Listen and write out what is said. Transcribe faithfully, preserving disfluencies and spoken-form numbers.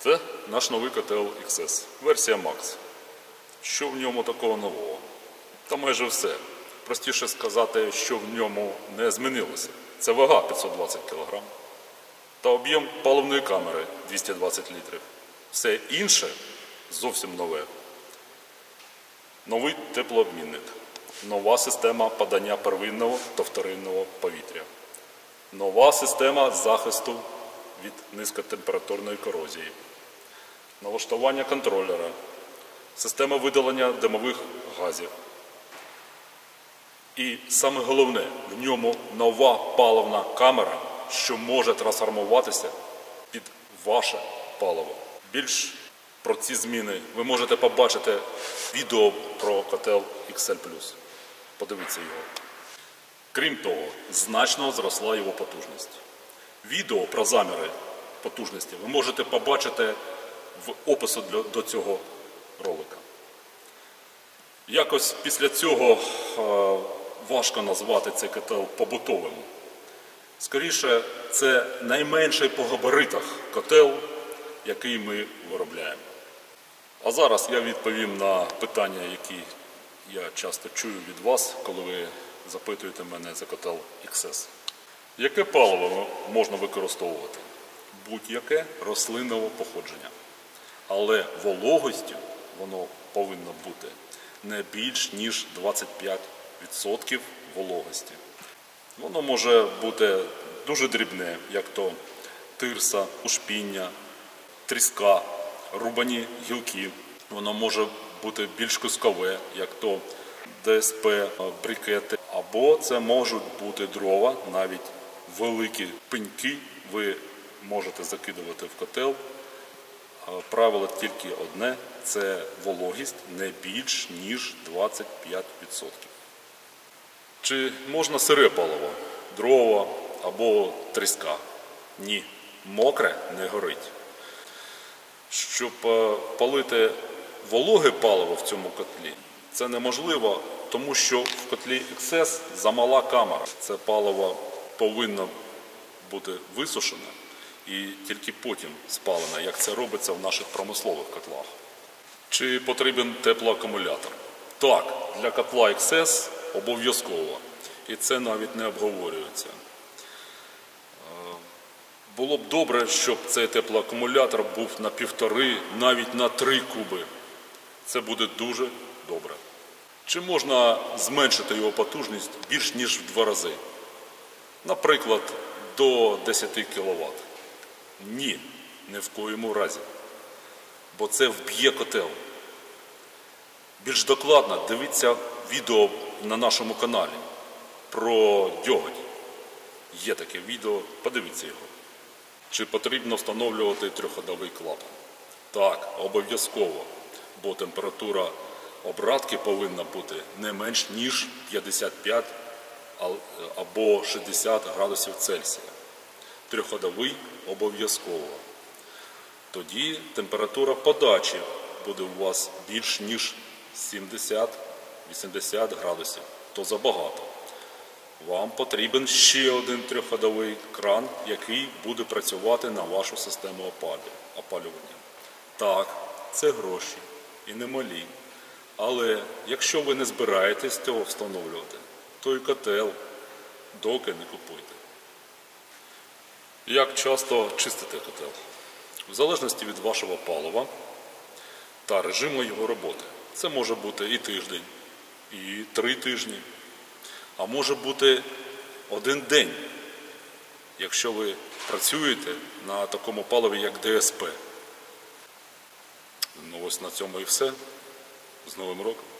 Це наш новий котел ікс ес, версія Макс. Що в ньому такого нового? Та майже все. Простіше сказати, що в ньому не змінилося. Це вага п'ятсот двадцять кілограм та об'єм паливної камери двісті двадцять літрів. Все інше зовсім нове. Новий теплообмінник, нова система подання первинного та вторинного повітря, нова система захисту від низькотемпературної корозії, налаштування контролера, система видалення димових газів. І саме головне, в ньому нова паливна камера, що може трансформуватися під ваше паливо. Більш про ці зміни ви можете побачити відео про котел ікс ель плюс. Подивіться його. Крім того, значно зросла його потужність. Відео про заміри потужності ви можете побачити в описі до цього ролика. Якось після цього важко назвати цей котел побутовим. Скоріше, це найменший по габаритах котел, який ми виробляємо. А зараз я відповім на питання, які я часто чую від вас, коли ви запитуєте мене за котел ікс ес. Яке паливо можна використовувати? Будь-яке рослинного походження. Але вологістю воно повинно бути не більш ніж двадцять п'ять відсотків вологості. Воно може бути дуже дрібне, як то тирса, ушпіння, тріска, рубані гілки. Воно може бути більш кускове, як то де ес пе, брикети. Або це можуть бути дрова, навіть великі пеньки ви можете закидувати в котел. Правило тільки одне – це вологість не більш ніж двадцять п'ять відсотків. Чи можна сире паливо, дрова або тріска? Ні, мокре не горить. Щоб палити вологе паливо в цьому котлі, це неможливо, тому що в котлі ікс ес замала камера. Це паливо повинно бути висушене і тільки потім спалене, як це робиться в наших промислових котлах. Чи потрібен теплоакумулятор? Так, для котла ікс ес обов'язково. І це навіть не обговорюється. Було б добре, щоб цей теплоакумулятор був на півтори, навіть на три куби. Це буде дуже добре. Чи можна зменшити його потужність більш ніж в два рази? Наприклад, до десяти кіловат. Ні, ні в коєму разі. Бо це вб'є котел. Більш докладно дивіться відео на нашому каналі про дьоготь. Є таке відео, подивіться його. Чи потрібно встановлювати трьохходовий клапан? Так, обов'язково, бо температура обратки повинна бути не менш ніж п'ятдесят п'ять або шістдесят градусів Цельсія. Трьохходовий обов'язково. Тоді температура подачі буде у вас більш ніж сімдесят-вісімдесят градусів. То забагато. Вам потрібен ще один трьохходовий кран, який буде працювати на вашу систему опалювання. Так, це гроші і немалі. Але якщо ви не збираєтесь цього встановлювати, то і котел доки не купуйте. Як часто чистити котел? В залежності від вашого палива та режиму його роботи. Це може бути і тиждень, і три тижні. А може бути один день, якщо ви працюєте на такому паливі, як де ес пе. Ну ось на цьому і все. З Новим роком!